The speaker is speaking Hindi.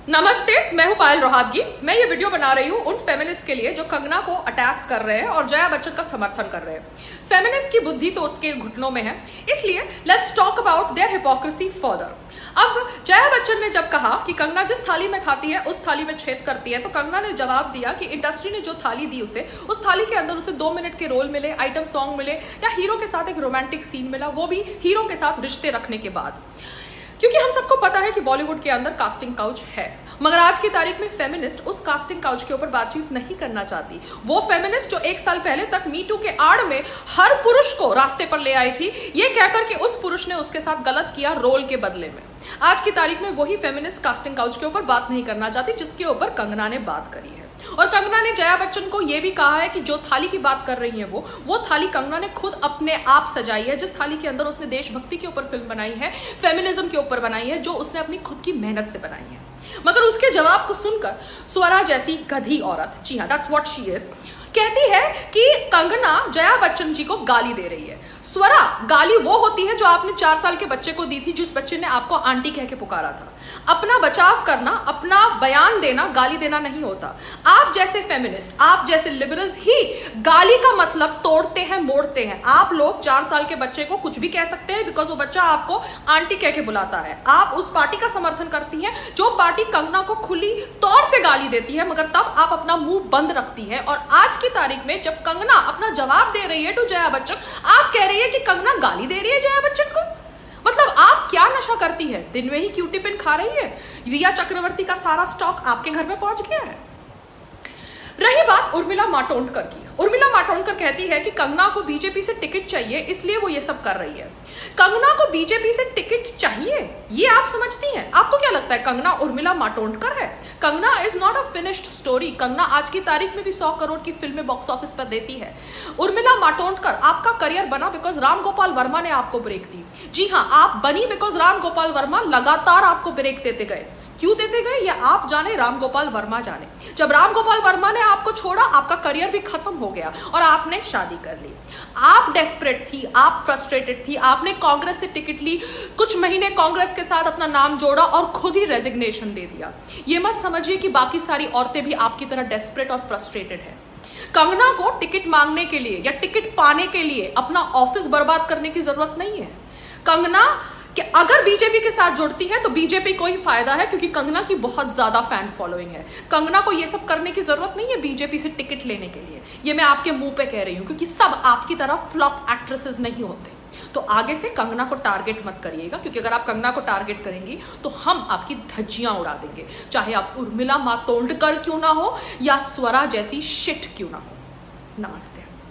नमस्ते, मैं हूं पायल रोहातगी। मैं ये वीडियो बना रही हूं उन फेमिनिस्ट के लिए जो कंगना को अटैक कर रहे हैं और जया बच्चन का समर्थन कर रहे हैं। फेमिनिस्ट की बुद्धि तो उनके घुटनों में है, इसलिए let's talk about their hypocrisy further. अब जया बच्चन ने जब कहा कि कंगना जिस थाली में खाती है उस थाली में छेद करती है, तो कंगना ने जवाब दिया कि इंडस्ट्री ने जो थाली दी उसे, उस थाली के अंदर उसे 2 मिनट के रोल मिले, आइटम सॉन्ग मिले या हीरो के साथ एक रोमांटिक सीन मिला, वो भी हीरो के साथ रिश्ते रखने के बाद। क्योंकि हम सबको पता है कि बॉलीवुड के अंदर कास्टिंग काउच है, मगर आज की तारीख में फेमिनिस्ट उस कास्टिंग काउच के ऊपर बातचीत नहीं करना चाहती। वो फेमिनिस्ट जो 1 साल पहले तक मी टू के आड़ में हर पुरुष को रास्ते पर ले आई थी, ये कहकर कि उस पुरुष ने उसके साथ गलत किया रोल के बदले में, आज की तारीख में वही फेमिनिस्ट कास्टिंग काउच के ऊपर बात नहीं करना चाहती जिसके ऊपर कंगना ने बात करी है। और कंगना ने जया बच्चन को यह भी कहा है कि जो थाली की बात कर रही है वो थाली कंगना ने खुद अपने आप सजाई है, जिस थाली के अंदर उसने देशभक्ति के ऊपर फिल्म बनाई है, फेमिनिज्म के ऊपर बनाई है, जो उसने अपनी खुद की मेहनत से बनाई है। मगर उसके जवाब को सुनकर स्वरा जैसी गधी औरत, जी हाँ, दैट्स व्हाट शी इज, कहती है कि कंगना जया बच्चन जी को गाली दे रही है। स्वरा, गाली वो होती है जो आपने 4 साल के बच्चे को दी थी, जिस बच्चे ने आपको आंटी कह के पुकारा था। अपना बचाव करना, अपना बयान देना गाली देना नहीं होता। आप जैसे फेमिनिस्ट, आप जैसे लिबरल्स ही गाली का मतलब तोड़ते हैं, मोड़ते हैं। आप लोग 4 साल के बच्चे को कुछ भी कह सकते हैं बिकॉज वो बच्चा आपको आंटी कह के बुलाता है। आप उस पार्टी का समर्थन करती हैं जो पार्टी कंगना को खुली तौर से गाली देती है, मगर तब आप अपना मुंह बंद रखती है। और आज की तारीख में जब कंगना अपना जवाब दे रही है टू जया बच्चन, आप कह रही है कि कंगना गाली दे रही है जया बच्चन को। मतलब आप क्या नशा करती है? दिन में ही क्यूटी पिन खा रही है? रिया चक्रवर्ती का सारा स्टॉक आपके घर में पहुंच गया है? रही बात उर्मिला मातोंडकर की, उर्मिला मातोंडकर कहती है कि कंगना को बीजेपी से टिकट चाहिए, इसलिए वो ये सब कर रही है। कंगना को बीजेपी से टिकट चाहिए, ये आप समझती हैं? आपको क्या लगता है कंगना उर्मिला मातोंडकर है? Kangana is not a finished story. Kangana आज की तारीख में भी 100 करोड़ की फिल्में बॉक्स ऑफिस पर देती है। उर्मिला मातोंडकर, आपका करियर बना बिकॉज राम गोपाल वर्मा ने आपको ब्रेक दी। जी हाँ, आप बनी बिकॉज राम गोपाल वर्मा लगातार आपको ब्रेक देते गए। क्यों देते गए ये आप जाने, राम गोपाल वर्मा जाने। जब राम गोपाल वर्मा ने आपको छोड़ा, आपका करियर भी खत्म हो गया और आपने शादी कर ली। आप डेस्परेट थी, आप फ्रस्ट्रेटेड थी, आपने कांग्रेस से टिकट ली, कुछ महीने कांग्रेस के साथ अपना नाम जोड़ा और खुद ही रेजिग्नेशन दे दिया। ये मत समझिए कि बाकी सारी औरतें भी आपकी तरह डेस्परेट और फ्रस्ट्रेटेड है। कंगना को टिकट मांगने के लिए या टिकट पाने के लिए अपना ऑफिस बर्बाद करने की जरूरत नहीं है। कंगना कि अगर बीजेपी के साथ जुड़ती है तो बीजेपी को ही फायदा है, क्योंकि कंगना की बहुत ज्यादा फैन फॉलोइंग है। कंगना को ये सब करने की जरूरत नहीं है बीजेपी से टिकट लेने के लिए। ये मैं आपके मुंह पे कह रही हूं, क्योंकि सब आपकी तरह फ्लॉप एक्ट्रेसेस नहीं होते। तो आगे से कंगना को टारगेट मत करिएगा, क्योंकि अगर आप कंगना को टारगेट करेंगी तो हम आपकी धज्जियां उड़ा देंगे, चाहे आप उर्मिला मातोंडकर क्यों ना हो या स्वरा जैसी शिट क्यों ना हो। नमस्ते।